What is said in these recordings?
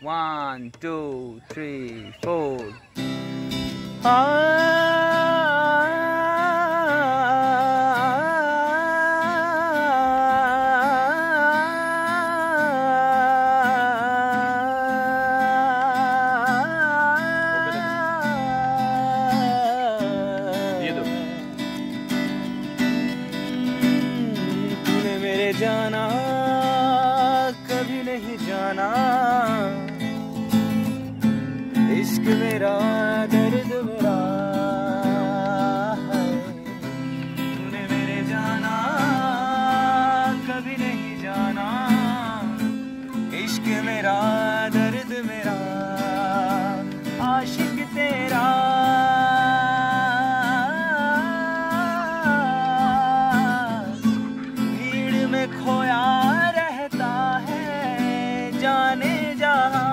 1 2 3 4 तूने मेरे जाना कभी नहीं जाना, इश्क मेरा दर्द मेरा है। तूने मेरे जाना कभी नहीं जाना, इश्क मेरा दर्द मेरा, आशिक तेरा भीड़ में खोया रहता है जाने जहां।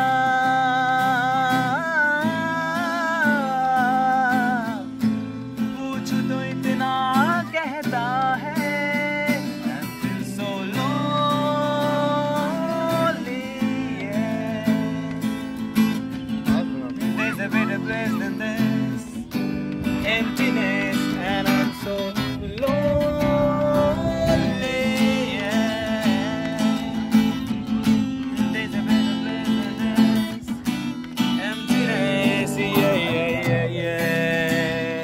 पूछ तो इतना कहता है I feel so lonely, yeah. There's a better place than this emptiness and I'm so lonely, yeah. There's a better place than this emptiness, yeah.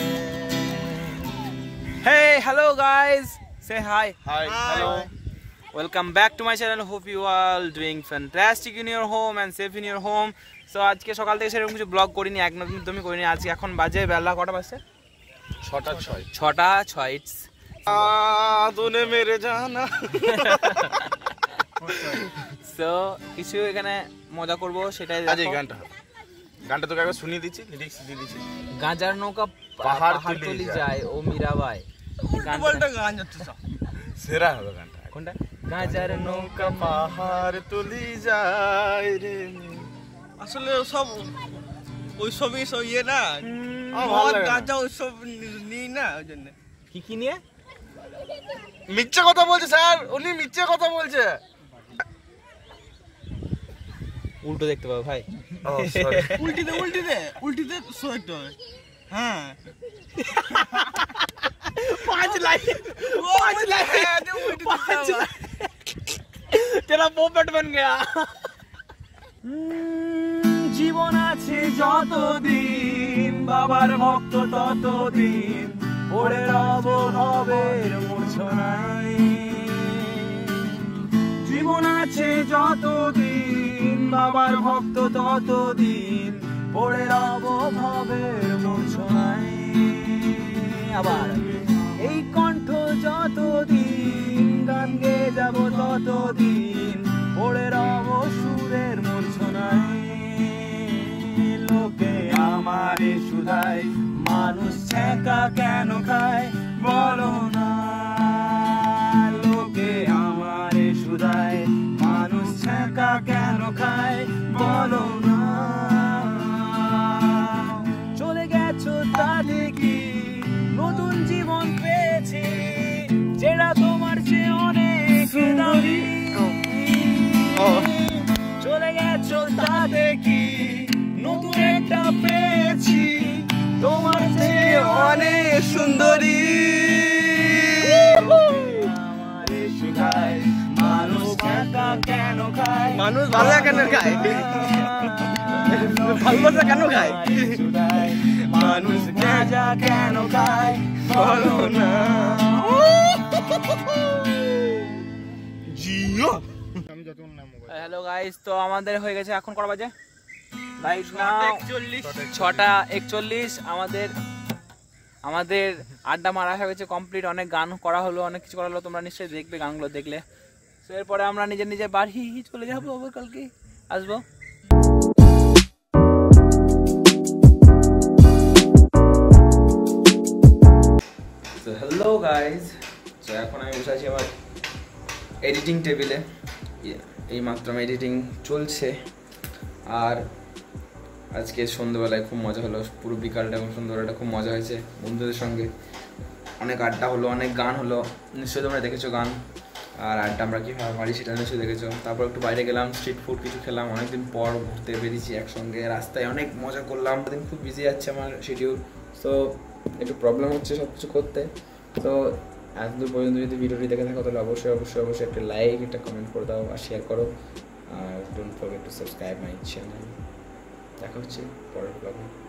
Hey, hello guys, say hi. Hi. Hello. Welcome back to my channel. Hope you all doing fantastic in your home and safe in your home. So আজকে সকাল থেকে সেরকম কিছু blog করিনি, একদমই করিনি। আজকে এখন বাজে বেলা কটা বাজছে? 6টা 6 ইটস तूने मेरे जाना। সো কিছু এখানে মজা করব, সেটাই আজ এই দেখো। গানটা তোকে একবার শুনিয়ে দিচ্ছি, লিরিক্স দিয়ে দিচ্ছি। গাঁজার নৌকা পাহাড় তুলি যায় ও মীরাবাই। গানটা গান যাচ্ছে সেরা হবে গানটা। কোনটা? গাঁজার নৌকা পাহাড় তুলি যায় রে। আসলে সব ওই সবই সব ইয়ে না, আমার ভালো লাগে না। গাঁজা ওই সব নিই না, ওই জন্য কি নিয়ে মিথ্যে কথা বলছে স্যার, উনি মিথ্যে কথা বলছে। উল্টো দেখতে পাবো ভাই। ও সরি। উল্টিতে সইতে হয়। হ্যাঁ 5 লাইন तेरा पोपट बन गया। জীবন আছে যতদিন, বাবার ভক্ত ততদিন, পড়ে রব ভবের মূর্ছনায়। জীবন আছে যতদিন, বাবার ভক্ত ততদিন, পড়ে রব ভবের মূর্ছনায়। আবার এই কণ্ঠ যতদিন, গান গেয়ে যাব ততদিন, পড়ে রব সুরের মূর্ছনায়। লোকে আমারে শুধায়, মানুষ ছ্যাঁকা কেন খায় বলো না। লোকে আমারে শুধায়, মানুষ ছ্যাঁকা কেন খায় বলো না। চলে গেছো তাতে কি নতুন জীবন পেয়েছি, যেটা তোমার চেয়ে অনেক দামি। চলে গেছো তাতে কি নতুন একটা পেয়েছি, তোমার চেয়ে অনেক সুন্দরী। আমারে শুধায়, মানুষ একা কেন খায়, মানুষ ভালো কেন খায়, ভালোবাসা কেন খায়, শুধায়, মানুষ গাঁজা কেন খায় বলো না। জিও। হ্যালো গাইস, তো আমাদের হয়ে গেছে এখন কটা বাজে? রাইট নাও 6টা 41। আমাদের আড্ডা মারা হয়ে গেছে কমপ্লিট। অনেক গান করা হলো, অনেক কিছু করা হলো, তোমরা নিশ্চয়ই দেখবে গানগুলো দেখলে। তো এরপরে আমরা নিজের বাড়ি চলে যাবো, আবার কালকে আসবো। তো হ্যালো গাইস, তো এখন আমি বসে আছি আমার এডিটিং টেবিলে। এই মাত্র আমার এডিটিং চলছে। আর আজকে সন্ধ্যাবেলায় খুব মজা হলো, পুরো বিকালটা এবং সন্ধ্যাবেলাটা খুব মজা হয়েছে বন্ধুদের সঙ্গে। অনেক আড্ডা হলো, অনেক গান হলো, নিশ্চয়ই তোমরা দেখেছো গান। আর আড্ডা আমরা কীভাবে মারি সেটা নিশ্চয়ই দেখেছো। তারপর একটু বাইরে গেলাম, স্ট্রিট ফুড কিছু খেলাম, অনেকদিন পর ঘুরতে বেরিয়েছি একসঙ্গে, রাস্তায় অনেক মজা করলাম। দিন খুব বিজি যাচ্ছে আমার শিডিউল, সো একটু প্রবলেম হচ্ছে সব কিছু করতে। তো এতদূর পর্যন্ত যদি ভিডিওটি দেখে থাকো তাহলে অবশ্যই অবশ্যই অবশ্যই একটা লাইক, একটা কমেন্ট করে দাও আর শেয়ার করো। আর don't forget to subscribe my channel. দেখা হচ্ছে পরের ব্লগে।